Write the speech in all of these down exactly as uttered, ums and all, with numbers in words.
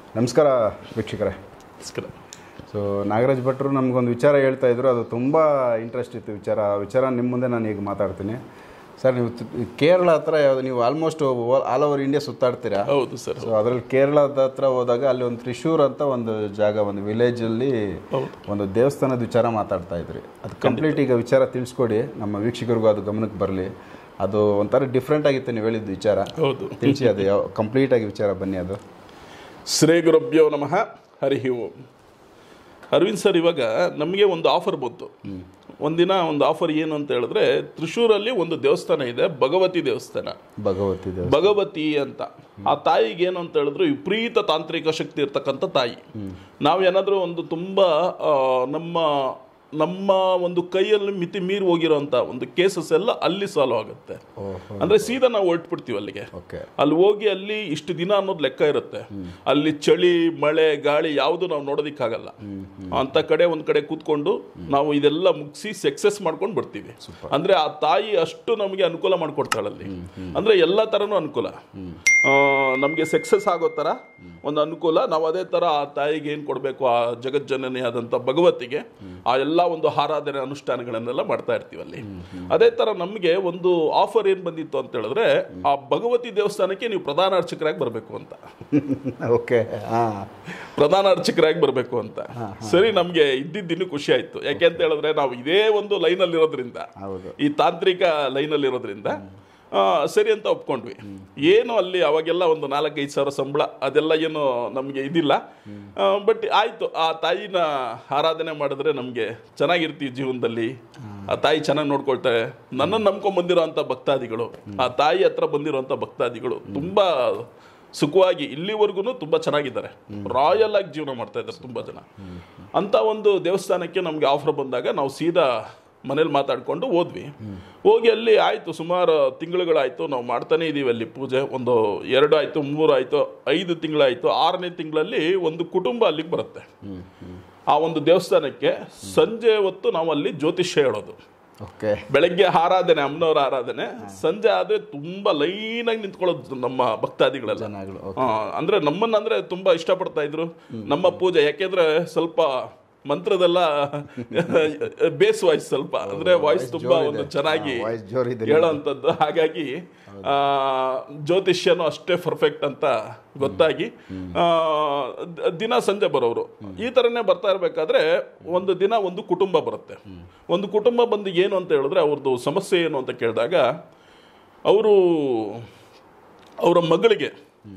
ನಮಸ್ಕಾರ ವೀಕ್ಷಕರೇ. ನಮಸ್ಕಾರ. ಸೊ ನಾಗರಾಜ್ ಭಟ್ರು ನಮಗೊಂದು ವಿಚಾರ ಹೇಳ್ತಾ ಇದ್ರು, ಅದು ತುಂಬ ಇಂಟ್ರೆಸ್ಟ್ ಇತ್ತು ವಿಚಾರ. ಆ ವಿಚಾರ ನಿಮ್ಮ ಮುಂದೆ ನಾನು ಈಗ ಮಾತಾಡ್ತೀನಿ. ಸರ್, ನೀವು ಕೇರಳ ಹತ್ರ ಯಾವುದು, ನೀವು ಆಲ್ಮೋಸ್ಟ್ ಆಲ್ ಓವರ್ ಇಂಡಿಯಾ ಸುತ್ತಾಡ್ತೀರಾ? ಹೌದು ಸರ್. ಸೊ ಅದರಲ್ಲಿ ಕೇರಳದ ಹತ್ರ ಹೋದಾಗ ಅಲ್ಲಿ ಒಂದು ತ್ರಿಶೂರ್ ಅಂತ ಒಂದು ಜಾಗ, ಒಂದು ವಿಲೇಜಲ್ಲಿ ಒಂದು ದೇವಸ್ಥಾನದ ವಿಚಾರ ಮಾತಾಡ್ತಾ ಇದ್ರಿ. ಅದು ಕಂಪ್ಲೀಟ್ ಈಗ ವಿಚಾರ ತಿಳಿಸ್ಕೊಡಿ, ನಮ್ಮ ವೀಕ್ಷಕರಿಗೂ ಅದು ಗಮನಕ್ಕೆ ಬರಲಿ. ಅದು ಒಂಥರ ಡಿಫ್ರೆಂಟ್ ಆಗಿತ್ತು ನೀವು ಹೇಳಿದ್ದು ವಿಚಾರ. ಹೌದು, ತಿಳಿಸಿ ಅದು ಯಾವ ಕಂಪ್ಲೀಟಾಗಿ ವಿಚಾರ ಬನ್ನಿ. ಅದು ಶ್ರೀ ಗುರುಭ್ಯೋ ನಮಃ, ಹರಿ ಓಂ. ಅರವಿಂದ್ ಸರ್, ಇವಾಗ ನಮಗೆ ಒಂದು ಆಫರ್ ಬಂತು. ಒಂದಿನ ಒಂದು ಆಫರ್ ಏನು ಅಂತ ಹೇಳಿದ್ರೆ, ತ್ರಿಶೂರಲ್ಲಿ ಒಂದು ದೇವಸ್ಥಾನ ಇದೆ, ಭಗವತಿ ದೇವಸ್ಥಾನ. ಭಗವತಿ ಭಗವತಿ ಅಂತ. ಆ ತಾಯಿಗೆ ಏನು ಅಂತ ಹೇಳಿದ್ರು, ವಿಪರೀತ ತಾಂತ್ರಿಕ ಶಕ್ತಿ ಇರ್ತಕ್ಕಂಥ ತಾಯಿ. ನಾವೇನಾದರೂ ಒಂದು ತುಂಬ ನಮ್ಮ ನಮ್ಮ ಒಂದು ಕೈಯಲ್ಲಿ ಮಿತಿ ಮೀರಿ ಹೋಗಿರೋಂಥ ಒಂದು ಕೇಸಸ್ ಎಲ್ಲ ಅಲ್ಲಿ ಸಾಲ್ವ್ ಆಗುತ್ತೆ. ಅಂದ್ರೆ ಸೀದಾ ನಾವು ಹೊರಟ್ಬಿಡ್ತೀವಿ ಅಲ್ಲಿಗೆ. ಅಲ್ಲಿ ಹೋಗಿ ಅಲ್ಲಿ ಇಷ್ಟು ದಿನ ಅನ್ನೋದು ಲೆಕ್ಕ ಇರುತ್ತೆ. ಅಲ್ಲಿ ಚಳಿ, ಮಳೆ, ಗಾಳಿ ಯಾವುದು ನಾವು ನೋಡೋದಿಕ್ಕಾಗಲ್ಲ. ಅಂತ ಕಡೆ ಒಂದ್ ಕಡೆ ಕೂತ್ಕೊಂಡು ನಾವು ಇದೆಲ್ಲ ಮುಗಿಸಿ ಸಕ್ಸಸ್ ಮಾಡ್ಕೊಂಡು ಬರ್ತೀವಿ. ಅಂದ್ರೆ ಆ ತಾಯಿ ಅಷ್ಟು ನಮಗೆ ಅನುಕೂಲ ಮಾಡ್ಕೊಡ್ತಾಳಲ್ಲಿ. ಅಂದ್ರೆ ಎಲ್ಲ ತರನು ಅನುಕೂಲ, ನಮ್ಗೆ ಸಕ್ಸಸ್ ಆಗೋ ತರ ಒಂದು ಅನುಕೂಲ. ನಾವು ಅದೇ ತರ ಆ ತಾಯಿಗೆ ಏನ್ ಕೊಡ್ಬೇಕು, ಆ ಜಗಜ್ಜನನಿ ಆದಂತ ಭಗವತಿಗೆ ಆ ಎಲ್ಲ ಒಂದು ಆರಾಧನೆ ಅನುಷ್ಠಾನಗಳನ್ನೆಲ್ಲ ಮಾಡ್ತಾ ಇರ್ತೀವಿ ಅಲ್ಲಿ. ಅದೇ ತರ ನಮ್ಗೆ ಒಂದು ಆಫರ್ ಏನ್ ಬಂದಿತ್ತು ಅಂತ ಹೇಳಿದ್ರೆ, ಆ ಭಗವತಿ ದೇವಸ್ಥಾನಕ್ಕೆ ನೀವು ಪ್ರಧಾನ ಅರ್ಚಕರಾಗಿ ಬರ್ಬೇಕು ಅಂತ. ಓಕೆ, ಪ್ರಧಾನ ಅರ್ಚಕರಾಗಿ ಬರ್ಬೇಕು ಅಂತ. ಸರಿ, ನಮ್ಗೆ ಇದ್ದಿದ್ದು ಖುಷಿ ಆಯ್ತು. ಯಾಕೆ ಅಂತ ಹೇಳಿದ್ರೆ, ನಾವು ಇದೇ ಒಂದು ಲೈನ್ ಅಲ್ಲಿ ಇರೋದ್ರಿಂದ, ಈ ತಾಂತ್ರಿಕ ಲೈನ್ ಅಲ್ಲಿ ಇರೋದ್ರಿಂದ ಸರಿ ಅಂತ ಒಪ್ಕೊಂಡ್ವಿ. ಏನು ಅಲ್ಲಿ ಅವಾಗೆಲ್ಲ ಒಂದು ನಾಲ್ಕೈದು ಸಾವಿರ ಸಂಬಳ, ಅದೆಲ್ಲ ಏನು ನಮಗೆ ಇದಿಲ್ಲ. ಬಟ್ ಆಯ್ತು, ಆ ತಾಯಿನ ಆರಾಧನೆ ಮಾಡಿದ್ರೆ ನಮಗೆ ಚೆನ್ನಾಗಿರ್ತೀವಿ ಜೀವನದಲ್ಲಿ. ಆ ತಾಯಿ ಚೆನ್ನಾಗಿ ನೋಡ್ಕೊಳ್ತಾರೆ. ನನ್ನನ್ನು ನಂಬ್ಕೊಂಡ್ ಬಂದಿರೋಂಥ ಭಕ್ತಾದಿಗಳು, ಆ ತಾಯಿ ಹತ್ರ ಬಂದಿರೋಂಥ ಭಕ್ತಾದಿಗಳು ತುಂಬಾ ಸುಖವಾಗಿ ಇಲ್ಲಿವರೆಗೂ ತುಂಬಾ ಚೆನ್ನಾಗಿದ್ದಾರೆ. ರಾಯಲ್ ಆಗಿ ಜೀವನ ಮಾಡ್ತಾ ಇದ್ದಾರೆ ತುಂಬಾ ಜನ. ಅಂತ ಒಂದು ದೇವಸ್ಥಾನಕ್ಕೆ ನಮ್ಗೆ ಆಫರ್ ಬಂದಾಗ ನಾವು ಸೀದಾ ಮನೇಲಿ ಮಾತಾಡ್ಕೊಂಡು ಹೋದ್ವಿ. ಹೋಗಿ ಅಲ್ಲಿ ಆಯ್ತು, ಸುಮಾರು ತಿಂಗಳುಗಳಾಯ್ತು ನಾವು ಮಾಡ್ತಾನೆ ಇದೀವಿ ಅಲ್ಲಿ ಪೂಜೆ. ಒಂದು ಎರಡು ಆಯ್ತು, ಮೂರು ಆಯ್ತು, ಐದು ತಿಂಗಳಾಯ್ತು. ಆರನೇ ತಿಂಗಳಲ್ಲಿ ಒಂದು ಕುಟುಂಬ ಅಲ್ಲಿಗೆ ಬರುತ್ತೆ. ಆ ಒಂದು ದೇವಸ್ಥಾನಕ್ಕೆ ಸಂಜೆ ಹೊತ್ತು ನಾವು ಅಲ್ಲಿ ಜ್ಯೋತಿಷ್ಯ ಹೇಳೋದು. ಬೆಳಗ್ಗೆ ಆರಾಧನೆ, ಅಮ್ಮನವರ ಆರಾಧನೆ. ಸಂಜೆ ಆದ್ರೆ ತುಂಬಾ ಲೈನ್ ಆಗಿ ನಿಂತ್ಕೊಳ್ಳೋದು ನಮ್ಮ ಭಕ್ತಾದಿಗಳೆಲ್ಲ. ಅಂದ್ರೆ ನಮ್ಮನ್ನ ಅಂದ್ರೆ ತುಂಬಾ ಇಷ್ಟಪಡ್ತಾ ಇದ್ರು ನಮ್ಮ ಪೂಜೆ. ಯಾಕೆಂದ್ರೆ ಸ್ವಲ್ಪ ಮಂತ್ರದೆಲ್ಲ ಬೇಸ್ ವಾಯ್ಸ್, ಸ್ವಲ್ಪ ಅಂದ್ರೆ ವಾಯ್ಸ್ ತುಂಬಾ ಒಂದು ಚೆನ್ನಾಗಿ ಹೇಳೋಂಥದ್ದು. ಹಾಗಾಗಿ ಆ ಜ್ಯೋತಿಷ್ಯನು ಅಷ್ಟೇ ಪರ್ಫೆಕ್ಟ್ ಅಂತ ಗೊತ್ತಾಗಿ ದಿನ ಸಂಜೆ ಬರೋರು. ಈ ತರನೇ ಬರ್ತಾ ಇರ್ಬೇಕಾದ್ರೆ ಒಂದು ದಿನ ಒಂದು ಕುಟುಂಬ ಬರುತ್ತೆ. ಒಂದು ಕುಟುಂಬ ಬಂದು ಏನು ಅಂತ ಹೇಳಿದ್ರೆ, ಅವ್ರದ್ದು ಸಮಸ್ಯೆ ಏನು ಅಂತ ಕೇಳಿದಾಗ, ಅವರು ಅವರ ಮಗಳಿಗೆ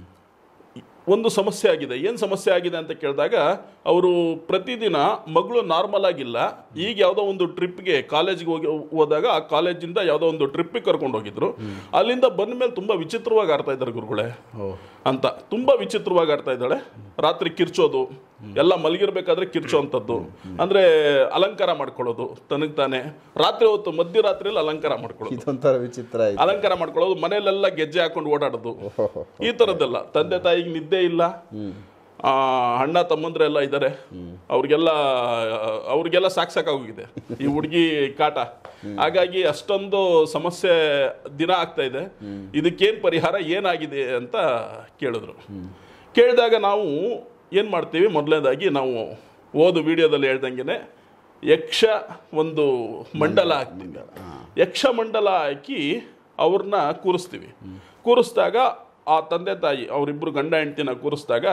ಒಂದು ಸಮಸ್ಯೆ ಆಗಿದೆ. ಏನು ಸಮಸ್ಯೆ ಆಗಿದೆ ಅಂತ ಕೇಳಿದಾಗ, ಅವರು ಪ್ರತಿದಿನ ಮಗಳು ನಾರ್ಮಲ್ ಆಗಿಲ್ಲ. ಈಗ ಯಾವುದೋ ಒಂದು ಟ್ರಿಪ್ಗೆ ಕಾಲೇಜ್ಗೆ ಹೋಗಿ ಹೋದಾಗ ಆ ಕಾಲೇಜಿಂದ ಯಾವುದೋ ಒಂದು ಟ್ರಿಪ್ಗೆ ಕರ್ಕೊಂಡು ಹೋಗಿದ್ರು. ಅಲ್ಲಿಂದ ಬಂದ ಮೇಲೆ ತುಂಬಾ ವಿಚಿತ್ರವಾಗಿ ಆಡ್ತಾ ಇದ್ದಾರೆ ಗುರುಗಳೇ ಅಂತ. ತುಂಬಾ ವಿಚಿತ್ರವಾಗಿ ಆಡ್ತಾ ಇದ್ದಾಳೆ. ರಾತ್ರಿ ಕಿರ್ಚೋದು, ಎಲ್ಲ ಮಲಗಿರ್ಬೇಕಾದ್ರೆ ಕಿರ್ಚೋ ಅಂಥದ್ದು. ಅಂದ್ರೆ ಅಲಂಕಾರ ಮಾಡ್ಕೊಳ್ಳೋದು ತನಗ್ ತಾನೆ. ರಾತ್ರಿ ಹೊತ್ತು ಮಧ್ಯರಾತ್ರಿಯಲ್ಲಿ ಅಲಂಕಾರ ಮಾಡ್ಕೊಳ್ಳೋದು, ವಿಚಿತ್ರ ಅಲಂಕಾರ ಮಾಡ್ಕೊಳ್ಳೋದು. ಮನೆಯಲ್ಲೆಲ್ಲ ಗೆಜ್ಜೆ ಹಾಕೊಂಡು ಓಡಾಡೋದು, ಈ ತರದ್ದೆಲ್ಲ. ತಂದೆ ತಾಯಿಗೆ ನಿದ್ದೆ ಇಲ್ಲ. ಆ ಅಣ್ಣ ತಮ್ಮಂದ್ರೆ ಎಲ್ಲ ಇದ್ದಾರೆ. ಅವ್ರಿಗೆಲ್ಲ ಅವ್ರಿಗೆಲ್ಲ ಸಾಕ್ ಸಾಕಾಗೋಗಿದೆ ಈ ಹುಡುಗಿ ಕಾಟ. ಹಾಗಾಗಿ ಅಷ್ಟೊಂದು ಸಮಸ್ಯೆ ದಿನ ಆಗ್ತಾ ಇದೆ. ಇದಕ್ಕೇನ್ ಪರಿಹಾರ, ಏನಾಗಿದೆ ಅಂತ ಕೇಳಿದ್ರು. ಕೇಳಿದಾಗ ನಾವು ಏನ್ ಮಾಡ್ತೀವಿ, ಮೊದಲನೇದಾಗಿ ನಾವು ಓದು ವಿಡಿಯೋದಲ್ಲಿ ಹೇಳ್ದಂಗೆನೆ ಯಕ್ಷ ಒಂದು ಮಂಡಲ ಹಾಕ್ತೀವಿ. ಯಕ್ಷ ಮಂಡಲ ಹಾಕಿ ಅವ್ರನ್ನ ಕೂರಿಸ್ತೀವಿ. ಕೂರಿಸಿದಾಗ ಆ ತಂದೆ ತಾಯಿ ಅವರಿಬ್ರು ಗಂಡ ಹೆಂಡ್ತಿನ ಕೂರಿಸಿದಾಗ,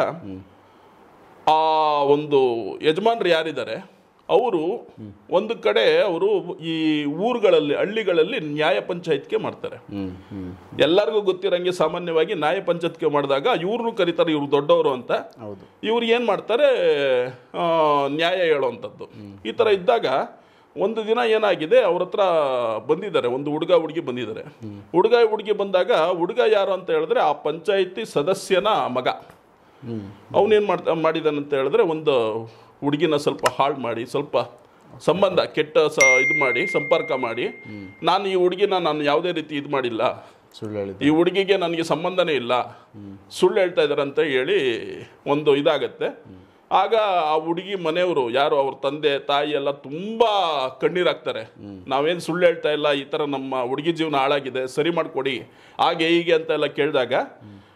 ಆ ಒಂದು ಯಜಮಾನ್ರು ಯಾರಿದ್ದಾರೆ ಅವರು ಒಂದು ಕಡೆ ಅವರು ಈ ಊರುಗಳಲ್ಲಿ, ಹಳ್ಳಿಗಳಲ್ಲಿ ನ್ಯಾಯ ಪಂಚಾಯತ್ಗೆ ಮಾಡ್ತಾರೆ. ಎಲ್ಲರಿಗೂ ಗೊತ್ತಿರಂಗೆ ಸಾಮಾನ್ಯವಾಗಿ ನ್ಯಾಯ ಪಂಚಾಯತ್ಗೆ ಮಾಡಿದಾಗ ಇವ್ರನ್ನು ಕರೀತಾರೆ, ಇವ್ರು ದೊಡ್ಡವರು ಅಂತ. ಇವ್ರು ಏನ್ ಮಾಡ್ತಾರೆ, ನ್ಯಾಯ ಹೇಳೋವಂಥದ್ದು. ಈ ತರ ಇದ್ದಾಗ ಒಂದು ದಿನ ಏನಾಗಿದೆ, ಅವ್ರ ಹತ್ರ ಬಂದಿದ್ದಾರೆ, ಒಂದು ಹುಡುಗ ಹುಡುಗಿ ಬಂದಿದ್ದಾರೆ. ಹುಡುಗ ಹುಡುಗಿ ಬಂದಾಗ, ಹುಡುಗ ಯಾರು ಅಂತ ಹೇಳಿದ್ರೆ ಆ ಪಂಚಾಯತಿ ಸದಸ್ಯನ ಮಗ. ಅವನೇನ್ ಮಾಡ್ತಾ ಮಾಡಿದಾನಂತ ಹೇಳಿದ್ರೆ, ಒಂದು ಹುಡುಗಿನ ಸ್ವಲ್ಪ ಹಾಳು ಮಾಡಿ, ಸ್ವಲ್ಪ ಸಂಬಂಧ ಕೆಟ್ಟ ಸ ಇದು ಮಾಡಿ, ಸಂಪರ್ಕ ಮಾಡಿ, ನಾನು ಈ ಹುಡುಗಿನ ನಾನು ಯಾವುದೇ ರೀತಿ ಇದು ಮಾಡಿಲ್ಲ, ಈ ಹುಡುಗಿಗೆ ನನಗೆ ಸಂಬಂಧನೇ ಇಲ್ಲ, ಸುಳ್ಳು ಹೇಳ್ತಾ ಇದ್ದಾರೆ ಅಂತ ಹೇಳಿ ಒಂದು ಇದಾಗತ್ತೆ. ಆಗ ಆ ಹುಡುಗಿ ಮನೆಯವರು ಯಾರು, ಅವ್ರ ತಂದೆ ತಾಯಿ ಎಲ್ಲ ತುಂಬಾ ಕಣ್ಣೀರಾಗ್ತಾರೆ. ನಾವೇನು ಸುಳ್ಳು ಹೇಳ್ತಾ ಇಲ್ಲ, ಈ ತರ ನಮ್ಮ ಹುಡುಗಿ ಜೀವನ ಹಾಳಾಗಿದೆ, ಸರಿ ಮಾಡ್ಕೊಡಿ, ಹಾಗೆ ಹೀಗೆ ಅಂತ ಎಲ್ಲ ಕೇಳಿದಾಗ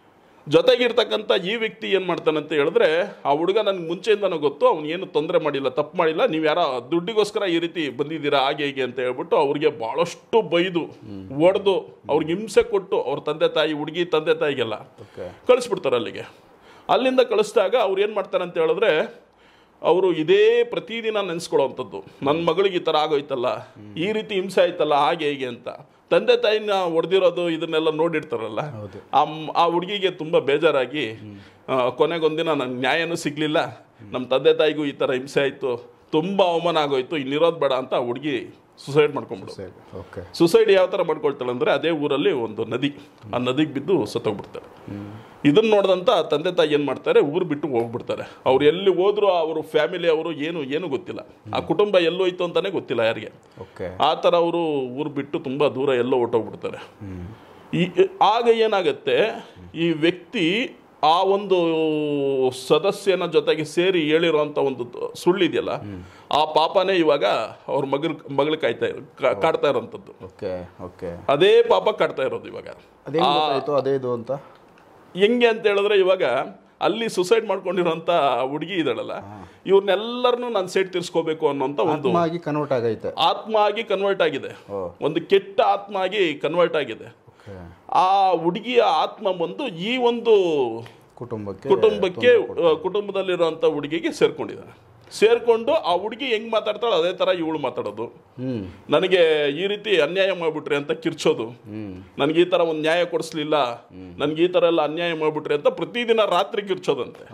ಜೊತೆಗಿರ್ತಕ್ಕಂಥ ಈ ವ್ಯಕ್ತಿ ಏನು ಮಾಡ್ತಾನೆ ಅಂತ ಹೇಳಿದ್ರೆ, ಆ ಹುಡುಗ ನನಗೆ ಮುಂಚೆಯಿಂದನೂ ಗೊತ್ತು, ಅವ್ನು ಏನು ತೊಂದರೆ ಮಾಡಿಲ್ಲ, ತಪ್ಪು ಮಾಡಿಲ್ಲ, ನೀವು ಯಾರೋ ದುಡ್ಡಿಗೋಸ್ಕರ ಈ ರೀತಿ ಬಂದಿದ್ದೀರಾ ಹಾಗೆ ಹೀಗೆ ಅಂತ ಹೇಳ್ಬಿಟ್ಟು ಅವ್ರಿಗೆ ಭಾಳಷ್ಟು ಬೈದು ಹೊಡೆದು ಅವ್ರಿಗೆ ಹಿಂಸೆ ಕೊಟ್ಟು ಅವ್ರ ತಂದೆ ತಾಯಿ, ಹುಡುಗಿ ತಂದೆ ತಾಯಿಗೆಲ್ಲ ಕಳಿಸ್ಬಿಡ್ತಾರೆ ಅಲ್ಲಿಗೆ. ಅಲ್ಲಿಂದ ಕಳಿಸಿದಾಗ ಅವ್ರು ಏನು ಮಾಡ್ತಾರೆ ಅಂತ ಹೇಳಿದ್ರೆ, ಅವರು ಇದೇ ಪ್ರತಿದಿನ ನೆನೆಸ್ಕೊಳ್ಳೋವಂಥದ್ದು, ನನ್ನ ಮಗಳಿಗೆ ಈ ಥರ ಆಗೋಯ್ತಲ್ಲ, ಈ ರೀತಿ ಹಿಂಸೆ ಆಯ್ತಲ್ಲ ಹಾಗೆ ಹೀಗೆ ಅಂತ. ತಂದೆ ತಾಯಿನ ಹೊಡೆದಿರೋದು ಇದನ್ನೆಲ್ಲ ನೋಡಿರ್ತಾರಲ್ಲ, ಆ ಆ ಹುಡುಗಿಗೆ ತುಂಬ ಬೇಜಾರಾಗಿ ಕೊನೆಗೊಂದಿನ ನನಗೆ ನ್ಯಾಯನೂ ಸಿಗಲಿಲ್ಲ, ನಮ್ಮ ತಂದೆ ತಾಯಿಗೂ ಈ ಥರ ಹಿಂಸೆ ಆಯಿತು, ತುಂಬ ಅವಮಾನ ಆಗೋಯ್ತು, ಇನ್ನಿರೋದು ಬೇಡ ಅಂತ ಆ ಹುಡುಗಿ ಸುಸೈಡ್ ಮಾಡ್ಕೊಂಡ್ಬಿಡು. ಸುಸೈಡ್ ಯಾವ ಥರ ಮಾಡ್ಕೊಳ್ತಾಳೆ ಅಂದರೆ, ಅದೇ ಊರಲ್ಲಿ ಒಂದು ನದಿ, ಆ ನದಿಗೆ ಬಿದ್ದು ಸತ್ತೋಗ್ಬಿಡ್ತಾರೆ. ಇದನ್ನು ನೋಡಿದಂಥ ತಂದೆ ತಾಯಿ ಏನು ಮಾಡ್ತಾರೆ, ಊರು ಬಿಟ್ಟು ಹೋಗ್ಬಿಡ್ತಾರೆ. ಅವ್ರು ಎಲ್ಲಿ ಹೋದ್ರು ಅವರು ಫ್ಯಾಮಿಲಿ ಅವರು ಏನು ಏನು ಗೊತ್ತಿಲ್ಲ, ಆ ಕುಟುಂಬ ಎಲ್ಲೋಯ್ತು ಅಂತಾನೆ ಗೊತ್ತಿಲ್ಲ ಯಾರಿಗೆ. ಆ ಥರ ಅವರು ಊರು ಬಿಟ್ಟು ತುಂಬ ದೂರ ಎಲ್ಲೋ ಹೊಟ್ಟೋಗ್ಬಿಡ್ತಾರೆ. ಈ ಆಗ ಏನಾಗುತ್ತೆ, ಈ ವ್ಯಕ್ತಿ ಆ ಒಂದು ಸದಸ್ಯನ ಜೊತೆಗೆ ಸೇರಿ ಹೇಳಿರೋಂಥ ಒಂದು ಸುಳ್ಳಿದೆಯಲ್ಲ, ಆ ಪಾಪನೇ ಇವಾಗ ಅವ್ರ ಮಗಳ ಮಗಳು ಕಾಯ್ತಾ ಕಾಡ್ತಾ ಇರೋಂಥದ್ದು. ಅದೇ ಪಾಪ ಕಾಡ್ತಾ ಇರೋದು ಇವಾಗ. ಅದೇದು ಅಂತ ಹೆಂಗೆ ಅಂತ ಹೇಳಿದ್ರೆ, ಇವಾಗ ಅಲ್ಲಿ ಸುಸೈಡ್ ಮಾಡ್ಕೊಂಡಿರೋಂಥ ಹುಡುಗಿ ಇದ್ದಾಳಲ್ಲ, ಇವ್ರನ್ನೆಲ್ಲರನ್ನು ನಾನು ಸೆಟ್ ತೀರ್ಸ್ಕೋಬೇಕು ಅನ್ನೋಂಥ ಒಂದು ಕನ್ವರ್ಟ್ ಆಗೈತೆ, ಆತ್ಮ ಆಗಿ ಕನ್ವರ್ಟ್ ಆಗಿದೆ, ಒಂದು ಕೆಟ್ಟ ಆತ್ಮ ಆಗಿ ಕನ್ವರ್ಟ್ ಆಗಿದೆ. ಆ ಹುಡುಗಿಯ ಆತ್ಮ ಬಂದು ಈ ಒಂದು ಕುಟುಂಬಕ್ಕೆ ಕುಟುಂಬಕ್ಕೆ ಕುಟುಂಬದಲ್ಲಿರುವಂಥ ಹುಡುಗಿಗೆ ಸೇರ್ಕೊಂಡಿದ್ದಾನೆ. ಸೇರ್ಕೊಂಡು ಆ ಹುಡುಗಿ ಹೆಂಗ್ ಮಾತಾಡ್ತಾಳೆ ಅದೇ ತರ ಇವಳು ಮಾತಾಡೋದು, ನನಗೆ ಈ ರೀತಿ ಅನ್ಯಾಯ ಮಾಡ್ಬಿಟ್ರಿ ಅಂತ ಕಿರ್ಚೋದು, ನನ್ಗೆ ಈ ತರ ಒಂದು ನ್ಯಾಯ ಕೊಡಿಸ್ಲಿಲ್ಲ, ನನ್ಗೆ ಈ ತರ ಎಲ್ಲ ಅನ್ಯಾಯ ಮಾಡ್ಬಿಟ್ರಿ ಅಂತ ಪ್ರತಿದಿನ ರಾತ್ರಿ ಕಿರ್ಚೋದಂತೆ.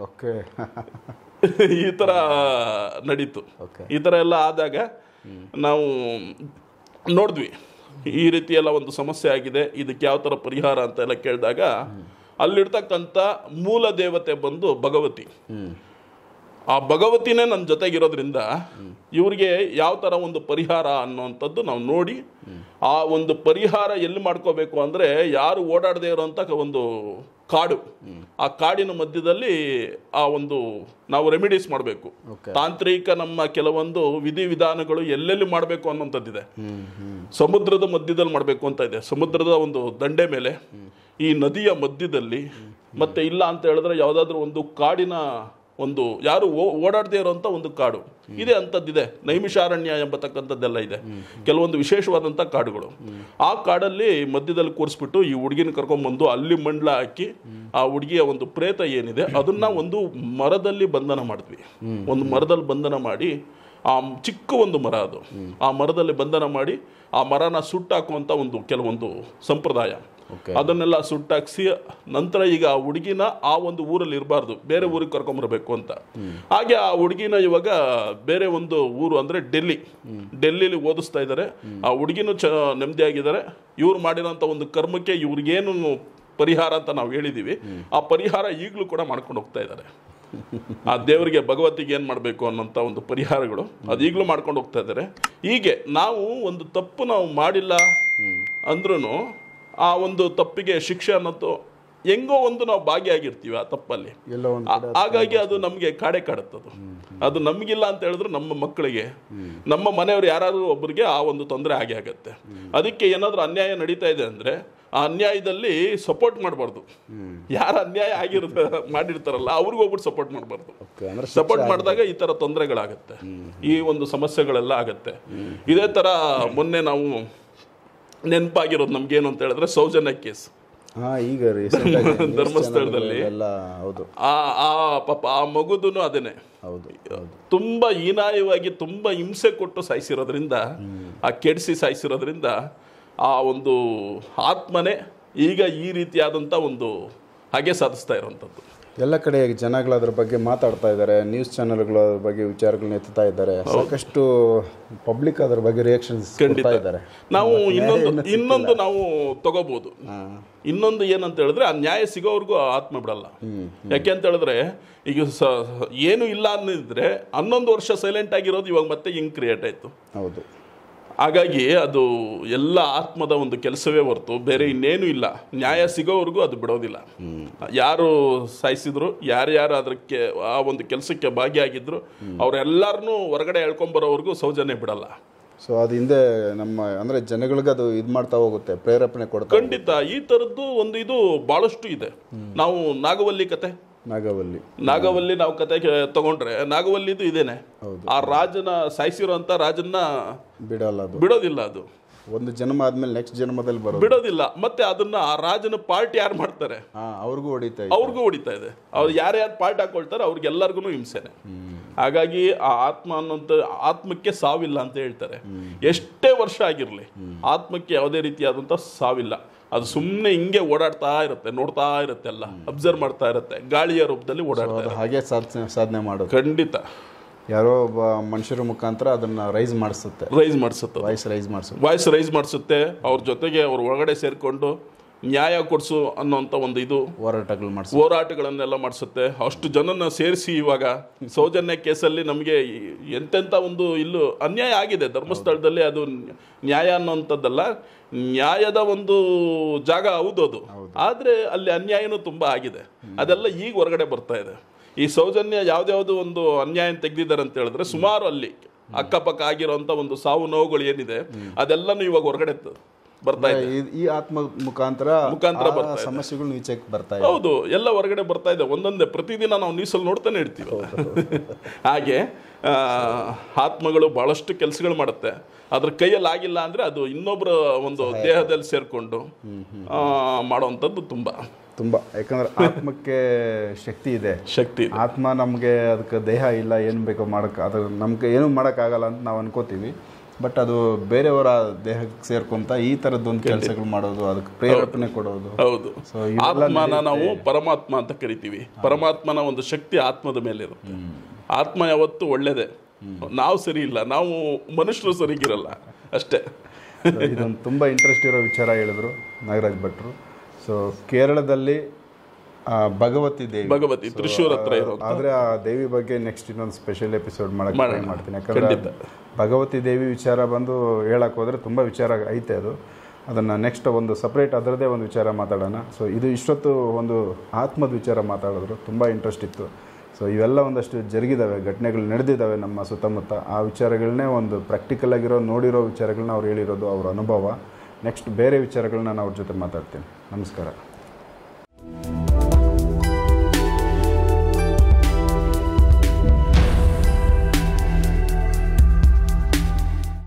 ಈ ತರ ನಡೀತು. ಈ ತರ ಎಲ್ಲ ಆದಾಗ ನಾವು ನೋಡಿದ್ವಿ, ಈ ರೀತಿ ಎಲ್ಲ ಒಂದು ಸಮಸ್ಯೆ ಆಗಿದೆ, ಇದಕ್ಕೆ ಯಾವ ತರ ಪರಿಹಾರ ಅಂತ ಎಲ್ಲ ಕೇಳಿದಾಗ ಅಲ್ಲಿರ್ತಕ್ಕಂಥ ಮೂಲ ದೇವತೆ ಬಂದು ಭಗವತಿ. ಆ ಭಗವತಿನೇ ನನ್ನ ಜೊತೆಗಿರೋದ್ರಿಂದ ಇವ್ರಿಗೆ ಯಾವ ಥರ ಒಂದು ಪರಿಹಾರ ಅನ್ನೋವಂಥದ್ದು ನಾವು ನೋಡಿ, ಆ ಒಂದು ಪರಿಹಾರ ಎಲ್ಲಿ ಮಾಡ್ಕೋಬೇಕು ಅಂದರೆ, ಯಾರು ಓಡಾಡದೇ ಇರೋಂಥ ಒಂದು ಕಾಡು, ಆ ಕಾಡಿನ ಮಧ್ಯದಲ್ಲಿ ಆ ಒಂದು ನಾವು ರೆಮಿಡೀಸ್ ಮಾಡಬೇಕು. ತಾಂತ್ರಿಕ ನಮ್ಮ ಕೆಲವೊಂದು ವಿಧಿವಿಧಾನಗಳು ಎಲ್ಲೆಲ್ಲಿ ಮಾಡಬೇಕು ಅನ್ನೋಂಥದ್ದಿದೆ. ಸಮುದ್ರದ ಮಧ್ಯದಲ್ಲಿ ಮಾಡಬೇಕು ಅಂತ ಇದೆ, ಸಮುದ್ರದ ಒಂದು ದಂಡೆ ಮೇಲೆ, ಈ ನದಿಯ ಮಧ್ಯದಲ್ಲಿ, ಮತ್ತೆ ಇಲ್ಲ ಅಂತ ಹೇಳಿದ್ರೆ ಯಾವುದಾದ್ರೂ ಒಂದು ಕಾಡಿನ ಒಂದು ಯಾರು ಓಡಾಡದೇ ಇರೋಂಥ ಒಂದು ಕಾಡು ಇದೆ ಅಂಥದ್ದಿದೆ. ನೈಮಿಷಾರಣ್ಯ ಎಂಬತಕ್ಕಂಥದ್ದೆಲ್ಲ ಇದೆ, ಕೆಲವೊಂದು ವಿಶೇಷವಾದಂಥ ಕಾಡುಗಳು. ಆ ಕಾಡಲ್ಲಿ ಮಧ್ಯದಲ್ಲಿ ಕೂರಿಸ್ಬಿಟ್ಟು ಈ ಹುಡುಗಿನ ಕರ್ಕೊಂಡ್ಬಂದು ಅಲ್ಲಿ ಮಂಡ್ಲ ಹಾಕಿ ಆ ಹುಡುಗಿಯ ಒಂದು ಪ್ರೇತ ಏನಿದೆ ಅದನ್ನ ಒಂದು ಮರದಲ್ಲಿ ಬಂಧನ ಮಾಡಿದ್ವಿ. ಒಂದು ಮರದಲ್ಲಿ ಬಂಧನ ಮಾಡಿ, ಆ ಚಿಕ್ಕ ಒಂದು ಮರ ಅದು, ಆ ಮರದಲ್ಲಿ ಬಂಧನ ಮಾಡಿ ಆ ಮರನ ಸುಟ್ಟಾಕುವಂಥ ಒಂದು ಕೆಲವೊಂದು ಸಂಪ್ರದಾಯ, ಅದನ್ನೆಲ್ಲ ಸುಟ್ಟಾಕ್ಸಿ ನಂತರ ಈಗ ಆ ಹುಡುಗಿನ ಆ ಒಂದು ಊರಲ್ಲಿ ಇರಬಾರ್ದು, ಬೇರೆ ಊರಿಗೆ ಕರ್ಕೊಂಬರ್ಬೇಕು ಅಂತ. ಹಾಗೆ ಆ ಹುಡುಗಿನ ಇವಾಗ ಬೇರೆ ಒಂದು ಊರು ಅಂದ್ರೆ ಡೆಲ್ಲಿ, ಡೆಲ್ಲಿಲಿ ಓದಿಸ್ತಾ ಇದ್ದಾರೆ. ಆ ಹುಡುಗಿನೂ ಚ ನೆಮ್ಮದಿಯಾಗಿದ್ದಾರೆ. ಇವ್ರು ಮಾಡಿರೋಂಥ ಒಂದು ಕರ್ಮಕ್ಕೆ ಇವ್ರಿಗೇನು ಪರಿಹಾರ ಅಂತ ನಾವು ಹೇಳಿದೀವಿ, ಆ ಪರಿಹಾರ ಈಗಲೂ ಕೂಡ ಮಾಡ್ಕೊಂಡು ಹೋಗ್ತಾ ಇದ್ದಾರೆ. ಆ ದೇವರಿಗೆ ಭಗವತಿಗೆ ಏನು ಮಾಡಬೇಕು ಅನ್ನೋಂಥ ಒಂದು ಪರಿಹಾರಗಳು ಅದು ಈಗಲೂ ಮಾಡ್ಕೊಂಡು ಹೋಗ್ತಾ ಇದ್ದಾರೆ. ಹೀಗೆ ನಾವು ಒಂದು ತಪ್ಪು ನಾವು ಮಾಡಿಲ್ಲ ಅಂದ್ರೂ ಆ ಒಂದು ತಪ್ಪಿಗೆ ಶಿಕ್ಷೆ ಅನ್ನೋದು ಹೆಂಗೋ ಒಂದು ನಾವು ಭಾಗಿಯಾಗಿರ್ತೀವಿ ಆ ತಪ್ಪಲ್ಲಿ. ಹಾಗಾಗಿ ಅದು ನಮಗೆ ಕಾಡೆ ಕಾಡುತ್ತದು. ಅದು ನಮಗಿಲ್ಲ ಅಂತ ಹೇಳಿದ್ರು ನಮ್ಮ ಮಕ್ಕಳಿಗೆ, ನಮ್ಮ ಮನೆಯವರು ಯಾರಾದ್ರೂ ಒಬ್ಬರಿಗೆ ಆ ಒಂದು ತೊಂದರೆ ಆಗೇ ಆಗತ್ತೆ. ಅದಕ್ಕೆ ಏನಾದರೂ ಅನ್ಯಾಯ ನಡೀತಾ ಇದೆ ಅಂದರೆ ಆ ಅನ್ಯಾಯದಲ್ಲಿ ಸಪೋರ್ಟ್ ಮಾಡಬಾರ್ದು. ಯಾರು ಅನ್ಯಾಯ ಆಗಿರ್ತ ಮಾಡಿರ್ತಾರಲ್ಲ ಅವ್ರಿಗೆ ಹೋಗ್ಬಿಟ್ಟು ಸಪೋರ್ಟ್ ಮಾಡಬಾರ್ದು. ಸಪೋರ್ಟ್ ಮಾಡಿದಾಗ ಈ ಥರ ತೊಂದರೆಗಳಾಗತ್ತೆ, ಈ ಒಂದು ಸಮಸ್ಯೆಗಳೆಲ್ಲ ಆಗತ್ತೆ. ಇದೇ ಥರ ಮೊನ್ನೆ ನಾವು ನೆನಪಾಗಿರೋದು ನಮ್ಗೇನು ಅಂತ ಹೇಳಿದ್ರೆ ಸೌಜನ್ಯ ಕೇಸ್ ಈಗ ಧರ್ಮಸ್ಥಳದಲ್ಲಿ ಆ ಆ ಪಾಪ ಆ ಮಗುದೂ ಅದೇನೆ ತುಂಬಾ ಹೀನಾಯವಾಗಿ ತುಂಬಾ ಹಿಂಸೆ ಕೊಟ್ಟು ಸಾಯಿಸಿರೋದ್ರಿಂದ, ಆ ಕೆಡಿಸಿ ಸಾಯಿಸಿರೋದ್ರಿಂದ ಆ ಒಂದು ಆತ್ಮನೆ ಈಗ ಈ ರೀತಿಯಾದಂಥ ಒಂದು ಹಾಗೆ ಸಾಧಿಸ್ತಾ ಇರೋವಂಥದ್ದು. ಎಲ್ಲ ಕಡೆ ಜನಗಳು ಅದ್ರ ಬಗ್ಗೆ ಮಾತಾಡ್ತಾ ಇದ್ದಾರೆ, ನ್ಯೂಸ್ ಚಾನೆಲ್ಗಳು ಅದ್ರ ಬಗ್ಗೆ ವಿಚಾರಗಳನ್ನ ಎತ್ತುತ್ತಾ ಇದ್ದಾರೆ, ಸಾಕಷ್ಟು ಪಬ್ಲಿಕ್ ಅದ್ರ ಬಗ್ಗೆ ರಿಯಾಕ್ಷನ್ಸ್ ಕೊಡ್ತಾ ಇದ್ದಾರೆ. ನಾವು ಇನ್ನೊಂದು ಇನ್ನೊಂದು ನಾವು ತಗೋಬಹುದು. ಇನ್ನೊಂದು ಏನಂತ ಹೇಳಿದ್ರೆ, ಆ ನ್ಯಾಯ ಸಿಗೋವರೆಗೂ ಆತ್ಮ ಬಿಡಲ್ಲ. ಯಾಕೆ ಅಂತ ಹೇಳಿದ್ರೆ ಈಗ ಸ ಏನು ಇಲ್ಲ ಅನ್ನಿದ್ರೆ ಹನ್ನೊಂದು ವರ್ಷ ಸೈಲೆಂಟ್ ಆಗಿರೋದು ಇವಾಗ ಮತ್ತೆ ಹಿಂಗ್ ಕ್ರಿಯೇಟ್ ಆಯ್ತು. ಹೌದು. ಹಾಗಾಗಿ ಅದು ಎಲ್ಲ ಆತ್ಮದ ಒಂದು ಕೆಲಸವೇ ಹೊರತು ಬೇರೆ ಇನ್ನೇನು ಇಲ್ಲ. ನ್ಯಾಯ ಸಿಗೋವರೆಗೂ ಅದು ಬಿಡೋದಿಲ್ಲ. ಯಾರು ಸಾಯಿಸಿದ್ರು, ಯಾರ್ಯಾರು ಅದಕ್ಕೆ ಆ ಒಂದು ಕೆಲಸಕ್ಕೆ ಭಾಗಿಯಾಗಿದ್ರು ಅವರೆಲ್ಲರನ್ನೂ ಹೊರಗಡೆ ಹೇಳ್ಕೊಂಬರೋವರೆಗೂ ಸೌಜನ್ಯ ಬಿಡಲ್ಲ. ಸೊ ಅದು ಹಿಂದೆ ನಮ್ಮ ಅಂದರೆ ಜನಗಳಿಗೆ ಅದು ಇದು ಮಾಡ್ತಾ ಹೋಗುತ್ತೆ, ಪ್ರೇರೇಪಣೆ ಕೊಡ್ತಾ. ಖಂಡಿತ ಈ ಥರದ್ದು ಒಂದು ಇದು ಭಾಳಷ್ಟು ಇದೆ. ನಾವು ನಾಗವಲ್ಲಿ ಕತೆ ನಾಗವಲ್ಲಿ ನಾಗವಲ್ಲಿ ನಾವು ಕತೆ ತಗೊಂಡ್ರೆ ನಾಗವಲ್ಲಿದು ಇದೇನೆ. ಆ ರಾಜನ ಸಾಯಿಸಿರೋಂಥ ರಾಜನ್ನ ಬಿಡಲ್ಲ, ಅದು ಬಿಡೋದಿಲ್ಲ. ಅದು ಒಂದು ಜನ್ಮ ಆದ್ಮೇಲೆ ನೆಕ್ಸ್ಟ್ ಜನ್ಮದಲ್ಲಿ ಬರೋದು ಬಿಡೋದಿಲ್ಲ. ಮತ್ತೆ ಅದನ್ನ ಆ ರಾಜನ ಪಾರ್ಟ್ ಯಾರು ಮಾಡ್ತಾರೆ ಅವ್ರಿಗೂ ಹೊಡಿತಾ ಅವ್ರಿಗೂ ಹೊಡಿತಾ ಇದೆ. ಅವ್ರು ಯಾರ್ಯಾರು ಪಾರ್ಟ್ ಹಾಕೊಳ್ತಾರೆ ಅವ್ರಿಗೆಲ್ಲರಿಗೂ ಹಿಂಸೆನೆ. ಹಾಗಾಗಿ ಆ ಆತ್ಮ ಅನ್ನೋಂಥ ಆತ್ಮಕ್ಕೆ ಸಾವಿಲ್ಲ ಅಂತ ಹೇಳ್ತಾರೆ. ಎಷ್ಟೇ ವರ್ಷ ಆಗಿರಲಿ ಆತ್ಮಕ್ಕೆ ಯಾವುದೇ ರೀತಿಯಾದಂಥ ಸಾವಿಲ್ಲ. ಅದು ಸುಮ್ಮನೆ ಹಿಂಗೆ ಓಡಾಡ್ತಾ ಇರುತ್ತೆ, ನೋಡ್ತಾ ಇರುತ್ತೆ, ಎಲ್ಲ ಅಬ್ಸರ್ವ್ ಮಾಡ್ತಾ ಇರುತ್ತೆ, ಗಾಳಿಯ ರೂಪದಲ್ಲಿ ಓಡಾಡ್ತಾ ಇರುತ್ತೆ. ಹಾಗೆ ಸಾಧನೆ ಸಾಧನೆ ಮಾಡೋದು. ಖಂಡಿತ ಯಾರೋ ಒಬ್ಬ ಮನುಷ್ಯರ ಮುಖಾಂತರ ಅದನ್ನ ರೈಸ್ ಮಾಡಿಸುತ್ತೆ ರೈಸ್ ಮಾಡಿಸುತ್ತೆ ವಾಯ್ಸ್ ರೈಸ್ ಮಾಡಿಸುತ್ತೆ ವಾಯ್ಸ್ ರೈಸ್ ಮಾಡಿಸುತ್ತೆ ಅವ್ರ ಜೊತೆಗೆ ಅವ್ರ ಒಳಗಡೆ ಸೇರಿಕೊಂಡು ನ್ಯಾಯ ಕೊಡಿಸು ಅನ್ನೋಂಥ ಒಂದು ಇದು ಹೋರಾಟಗಳು ಮಾಡಿಸ ಹೋರಾಟಗಳನ್ನೆಲ್ಲ ಮಾಡಿಸುತ್ತೆ. ಅಷ್ಟು ಜನನ ಸೇರಿಸಿ ಇವಾಗ ಸೌಜನ್ಯ ಕೇಸಲ್ಲಿ ನಮಗೆ ಎಂತೆಂಥ ಒಂದು ಇಲ್ಲೂ ಅನ್ಯಾಯ ಆಗಿದೆ ಧರ್ಮಸ್ಥಳದಲ್ಲಿ. ಅದು ನ್ಯಾಯ ಅನ್ನೋಂಥದ್ದಲ್ಲ, ನ್ಯಾಯದ ಒಂದು ಜಾಗ ಹೌದು ಅದು. ಆದರೆ ಅಲ್ಲಿ ಅನ್ಯಾಯನೂ ತುಂಬ ಆಗಿದೆ. ಅದೆಲ್ಲ ಈಗ ಹೊರಗಡೆ ಬರ್ತಾ ಇದೆ. ಈ ಸೌಜನ್ಯ ಯಾವ್ದ್ಯಾವ್ದು ಒಂದು ಅನ್ಯಾಯ ತೆಗೆದಿದ್ದಾರೆ ಅಂತ ಹೇಳಿದ್ರೆ ಸುಮಾರು ಅಲ್ಲಿ ಅಕ್ಕಪಕ್ಕ ಆಗಿರೋಂಥ ಒಂದು ಸಾವು ನೋವುಗಳು ಏನಿದೆ ಅದೆಲ್ಲನೂ ಇವಾಗ ಹೊರಗಡೆ ಬರ್ತಾ ಇದೆ. ಈ ಆತ್ಮ ಮುಖಾಂತರ ಮುಖಾಂತರ ಬರ್ತಾ ಸಮಸ್ಯೆಗಳು ಈಚೆಗೆ ಬರ್ತಾ ಇದೆ. ಹೌದು, ಎಲ್ಲ ಹೊರಗಡೆ ಬರ್ತಾ ಇದೆ. ಒಂದೊಂದೇ ಪ್ರತಿದಿನ ನಾವು ನ್ಯೂಸಲ್ಲಿ ನೋಡ್ತಾನೆ ಇರ್ತೀವಿ. ಹಾಗೆ ಆತ್ಮಗಳು ಬಹಳಷ್ಟು ಕೆಲಸಗಳು ಮಾಡುತ್ತೆ. ಅದ್ರ ಕೈಯಲ್ಲಿ ಆಗಿಲ್ಲ ಅಂದ್ರೆ ಅದು ಇನ್ನೊಬ್ಬರ ಒಂದು ದೇಹದಲ್ಲಿ ಸೇರ್ಕೊಂಡು ಮಾಡುವಂಥದ್ದು ತುಂಬಾ ತುಂಬಾ. ಯಾಕಂದ್ರೆ ಆತ್ಮಕ್ಕೆ ಶಕ್ತಿ ಇದೆ, ಶಕ್ತಿ ಆತ್ಮ ನಮಗೆ ಅದಕ್ಕೆ ದೇಹ ಇಲ್ಲ, ಏನು ಬೇಕೋ ಮಾಡಕ್ಕೆ, ಅದು ನಮ್ಗೆ ಏನು ಮಾಡೋಕ್ಕಾಗಲ್ಲ ಅಂತ ನಾವು ಅನ್ಕೋತೀವಿ. ಬಟ್ ಅದು ಬೇರೆಯವರ ದೇಹಕ್ಕೆ ಸೇರ್ಕೊಂತ ಈ ಥರದ್ದೊಂದು ಕೆಲಸಗಳು ಮಾಡೋದು, ಅದಕ್ಕೆ ಪ್ರೇರೇಪಣೆ ಕೊಡೋದು. ಹೌದು, ಆತ್ಮನ ನಾವು ಪರಮಾತ್ಮ ಅಂತ ಕರಿತೀವಿ. ಪರಮಾತ್ಮನ ಒಂದು ಶಕ್ತಿ ಆತ್ಮದ ಮೇಲೆ ಇರುತ್ತೆ. ಆತ್ಮ ಯಾವತ್ತು ಒಳ್ಳೇದೇ, ನಾವು ಸರಿ ಇಲ್ಲ, ನಾವು ಮನುಷ್ಯರು ಸರಿಗಿರಲ್ಲ ಅಷ್ಟೇ. ಇದೊಂದು ತುಂಬ ಇಂಟ್ರೆಸ್ಟ್ ಇರೋ ವಿಚಾರ ಹೇಳಿದ್ರು ನಾಗರಾಜ್ ಭಟ್ರು. ಸೊ ಕೇರಳದಲ್ಲಿ ಭಗವತಿ ದೇವಿ, ಭಗವತಿ ತ್ರಿಶೂರ್ ಹತ್ರ ಇರೋದು. ಆದರೆ ಆ ದೇವಿ ಬಗ್ಗೆ ನೆಕ್ಸ್ಟ್ ಇನ್ನೊಂದು ಸ್ಪೆಷಲ್ ಎಪಿಸೋಡ್ ಮಾಡಕ್ಕೆ ಟ್ರೈ ಮಾಡ್ತೀನಿ. ಯಾಕಂದರೆ ಭಗವತಿ ದೇವಿ ವಿಚಾರ ಬಂದು ಹೇಳಕ್ಕೆ ಹೋದರೆ ತುಂಬ ವಿಚಾರ ಐತೆ. ಅದು ಅದನ್ನು ನೆಕ್ಸ್ಟ್ ಒಂದು ಸಪ್ರೇಟ್ ಅದರದ್ದೇ ಒಂದು ವಿಚಾರ ಮಾತಾಡೋಣ. ಸೊ ಇದು ಇಷ್ಟೊತ್ತು ಒಂದು ಆತ್ಮದ ವಿಚಾರ ಮಾತಾಡಿದ್ರು, ತುಂಬ ಇಂಟ್ರೆಸ್ಟ್ ಇತ್ತು. ಸೊ ಇವೆಲ್ಲ ಒಂದಷ್ಟು ಜರುಗಿದ್ದಾವೆ, ಘಟನೆಗಳು ನಡೆದಿದ್ದಾವೆ ನಮ್ಮ ಸುತ್ತಮುತ್ತ. ಆ ವಿಚಾರಗಳನ್ನೇ ಒಂದು ಪ್ರಾಕ್ಟಿಕಲ್ ಆಗಿರೋ ನೋಡಿರೋ ವಿಚಾರಗಳನ್ನ ಅವ್ರು ಹೇಳಿರೋದು, ಅವ್ರ ಅನುಭವ. ನೆಕ್ಸ್ಟ್ ಬೇರೆ ವಿಚಾರಗಳನ್ನ ನಾನು ಅವ್ರ ಜೊತೆ ಮಾತಾಡ್ತೀನಿ. ನಮಸ್ಕಾರ.